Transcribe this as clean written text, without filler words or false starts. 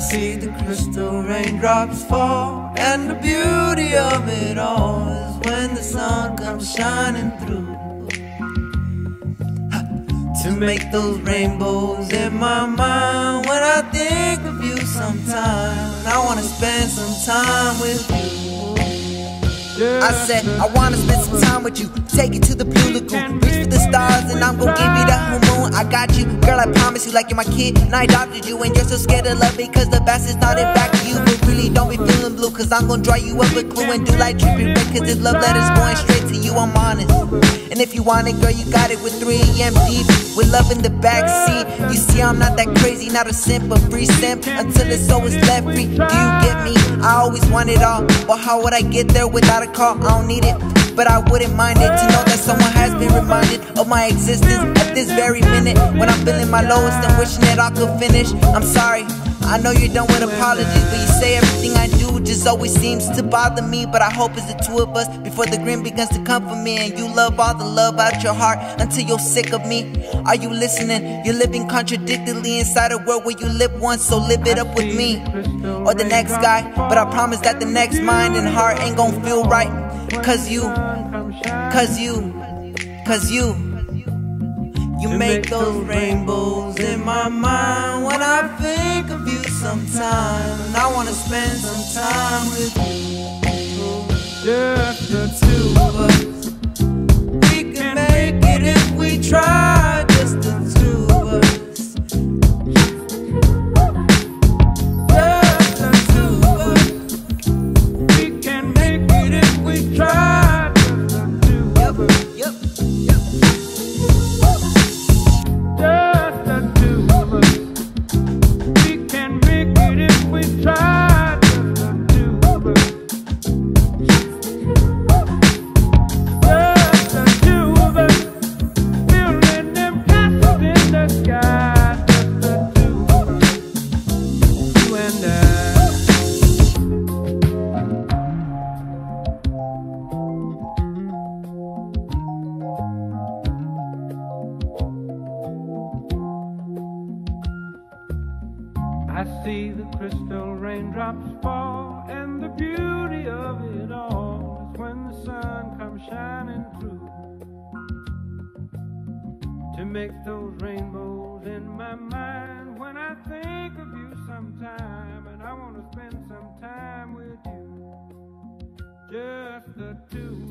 see the crystal raindrops fall, and the beauty of it all is when the sun comes shining through to make those rainbows in my mind. When I think of you sometime, I wanna spend some time with you. I said, I wanna spend some time with you, take you to the blue lagoon, reach for the stars and I'm gon' give you the whole moon. I got you, girl, I promise you, like you're my kid, and I adopted you. And you're so scared to love me cause the best is not in back of you. But really don't be feeling blue, cause I'm gon' draw you up a clue and do like Trippie Redd, cause this love letter's going straight to you, I'm honest. And if you want it, girl, you got it with 3 AM deep, with love in the backseat. You see I'm not that crazy, not a simp, a free simp, until it's always left free. Do you get me? I always want it all, but how would I get there without a car? I don't need it, but I wouldn't mind it to know that someone has been reminded of my existence at this very minute, when I'm feeling my lowest and wishing that I could finish. I'm sorry, I know you're done with apologies, but you say everything I do just always seems to bother me. But I hope it's the two of us before the grin begins to come for me, and you love all the love out your heart until you're sick of me. Are you listening? You're living contradictorily inside a world where you lived once, so live it up with me or the next guy. But I promise that the next mind and heart ain't gon' feel right, cause you make those rainbows in my mind. When I think of you sometime, and I wanna spend some time with you. Just the two of us, we can make it if we try. Just the two of us, just the two of us, we can make it if we try. I see the crystal raindrops fall, and the beauty of it all is when the sun comes shining through to make those rainbows in my mind. When I think of you sometime, and I want to spend some time with you, just the two